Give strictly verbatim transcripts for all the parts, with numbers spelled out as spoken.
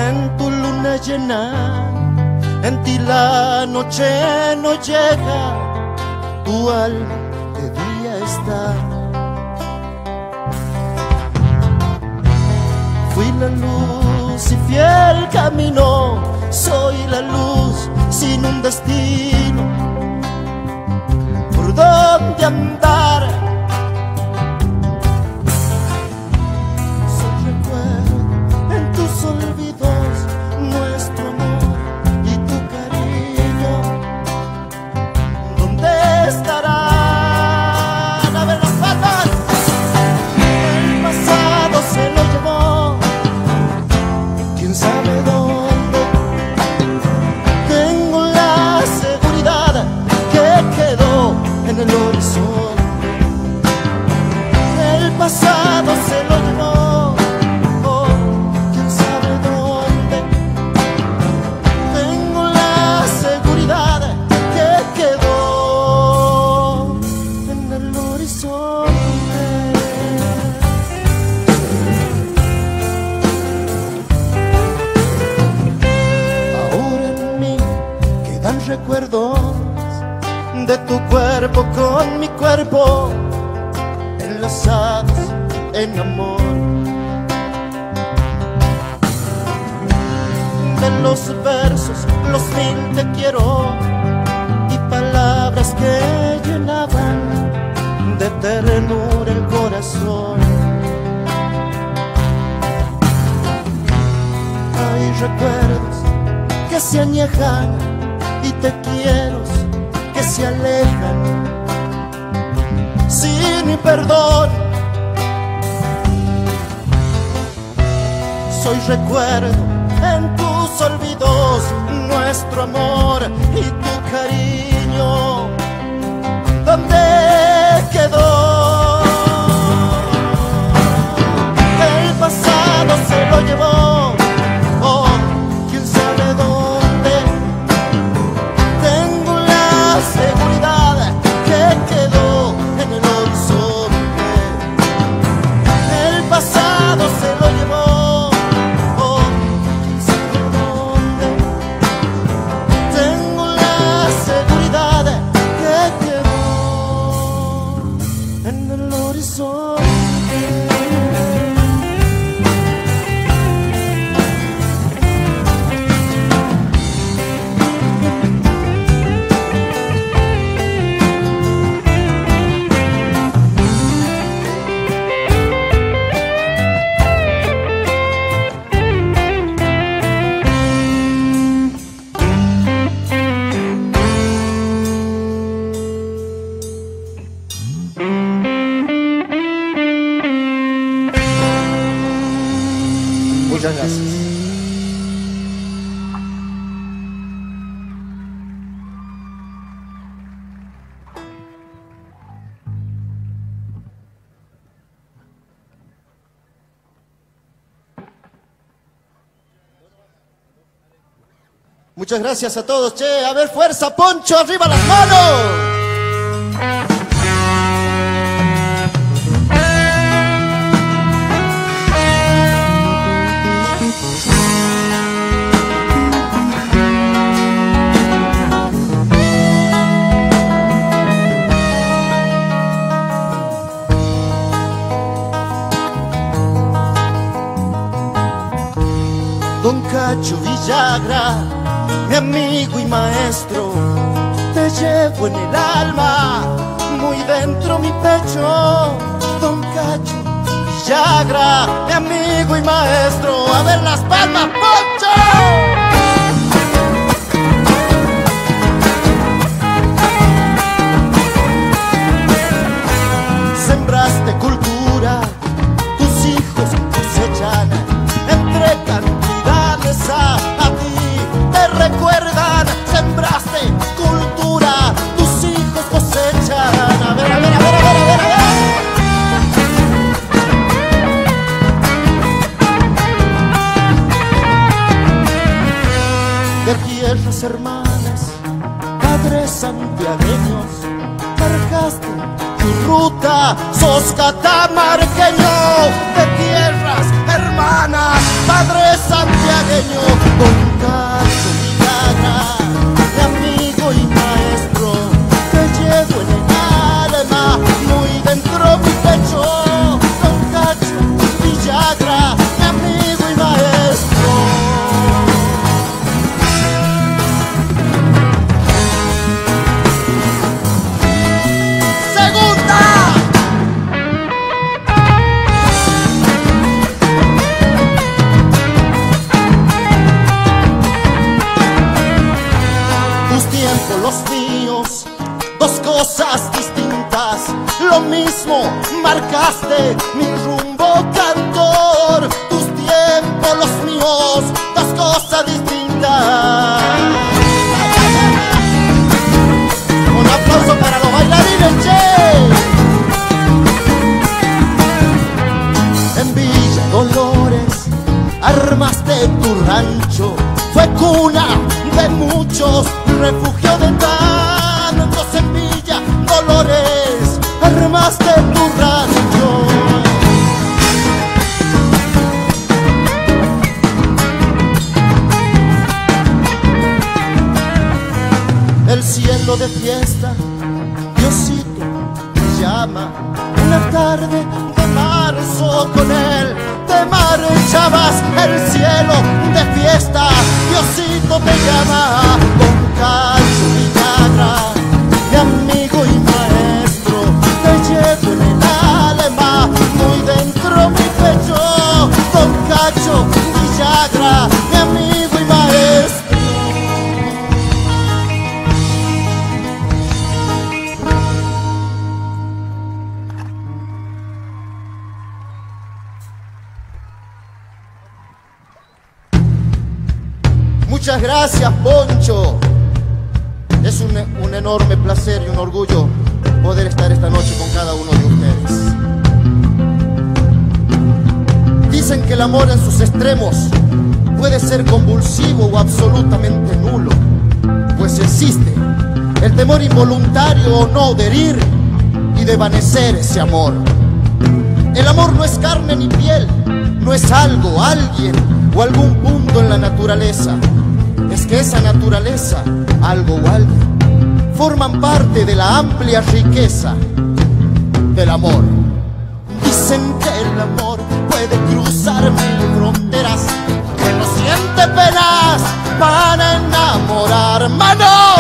en tu luna llena, en ti la noche no llega, tu alma de día está. Fui la luz y fiel camino, soy la luz sin un destino por dónde andar. Soy recuerdo en tus olvidos, nuestro amor y tu cariño. ¿Dónde estarán? A ver las patas. El pasado se lo llevó, quién sabe dónde. Tengo la seguridad que quedó en el horizonte. El pasado se lo llevó, oh, quién sabe dónde. Tengo la seguridad que quedó en el horizonte. Ahora en mí quedan recuerdos de tu cuerpo con mi cuerpo, enlazados en amor. De los versos, los mil te quiero y palabras que llenaban de ternura el corazón. Hay recuerdos que se añejan y te quiero que se alejan sin mi perdón. Soy recuerdo en tus olvidos, nuestro amor y tu cariño. ¿Dónde quedó? El pasado se lo llevó, oh, quién sabe dónde. Tengo la seguridad que quedó en el horizonte. El pasado se lo llevó, oh, quién sabe dónde. Tengo la seguridad que quedó en el horizonte. Muchas gracias. Muchas gracias a todos, che. A ver, fuerza, Poncho, arriba las manos. Don Cacho Villagra, mi amigo y maestro, te llevo en el alma, muy dentro mi pecho. Don Cacho Villagra, mi amigo y maestro, a ver las palmas, Poncho. Sembraste cultura, tus hijos cosechan entre cantidades a, a ti te recuerdan. Sembraste cultura, tus hijos cosechan. A ver, a ver, a ver, a ver, a ver, a ver. De tierras hermanas, padres santiagueños, marcaste tu ruta, sos catamarqueño. De tierras hermanas, padres santiagueños, pequeño, Don Cacho Villagra, mi amigo y maestro, te llevo en el alma, muy dentro mi pecho. Don Cacho Villagra, mi amigo y maestro. ¡Segunda! Tus tiempos, los míos, dos cosas distintas. Lo mismo, marcaste mi rumbo, cantor. Tus tiempos, los míos, dos cosas distintas. Un aplauso para los bailarines, che. En Villa Dolores armaste tu rancho, fue cuna de muchos, refugio de tantos. En Villa Dolores armaste tu rancho. El cielo de fiesta, Diosito me llama. Una tarde de marzo con él te marchabas. El cielo de fiesta, Diosito te llama. Don Cacho Villagra, mi amigo y maestro, te llevo en el alma, muy dentro mi pecho. Don Cacho Villagra, mi amigo y maestro. Muchas gracias, Poncho. Es un, un enorme placer y un orgullo poder estar esta noche con cada uno de ustedes. Dicen que el amor en sus extremos puede ser convulsivo o absolutamente nulo, pues existe el temor involuntario o no de herir y de desvanecer ese amor. El amor no es carne ni piel, no es algo, alguien o algún punto en la naturaleza. Es que esa naturaleza, algo o alguien, forman parte de la amplia riqueza del amor. Dicen que el amor puede cruzar mil fronteras, que no siente penas para enamorar, mano.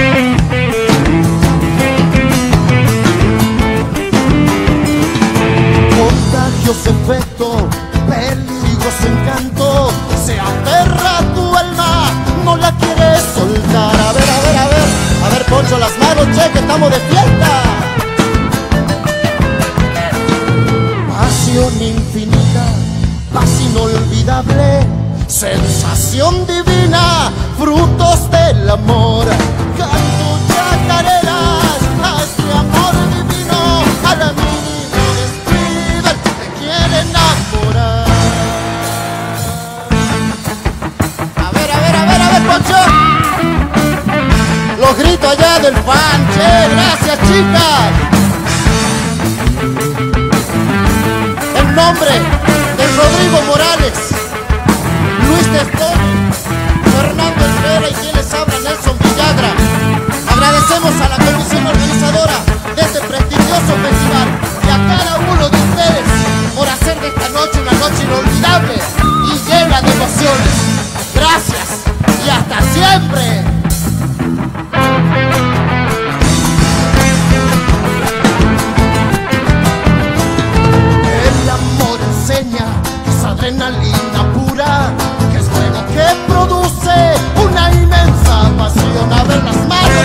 Contagioso efecto, peligroso encanto, se aferra a tu alma, no la quieres soltar. A ver, a ver, a ver, a ver, Poncho, las manos, che, que estamos de fiesta. Pasión infinita, paz inolvidable, sensación divina, frutos del amor. Canto chacareras a este amor divino, a la mínima descuida el que te quiere enamorar. A ver, a ver, a ver, a ver, Poncho. Los gritos allá del fan, che, gracias, chicas. En nombre de Rodrigo Morales, Luis Testoni, Fernando Herrera y quien les habla, Nelson Villagra, agradecemos a la comisión organizadora de este prestigioso festival y a cada uno de ustedes por hacer de esta noche una noche inolvidable y llena de emociones. Gracias y hasta siempre. Adrenalina pura, que es fuego que produce una inmensa pasión. A ver las manos,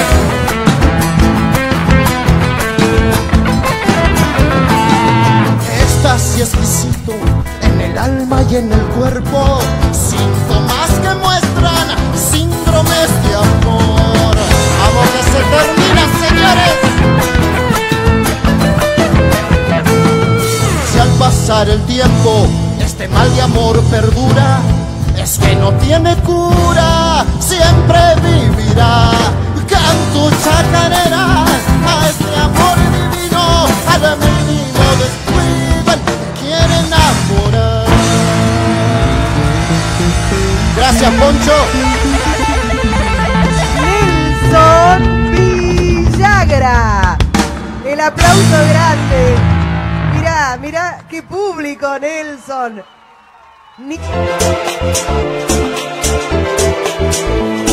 eh. Éxtasis exquisito en el alma y en el cuerpo, síntomas que muestran síndromes de amor. Amor que se termina, señores. Si al pasar el tiempo este mal de amor perdura, es que no tiene cura, siempre vivirá. Canto chacareras a este amor divino, a la mínimo descuido el que quiere enamorar. Gracias, Poncho. Nelson Villagra. El aplauso grande. Mirá, mirá, qué público, Nelson. Ni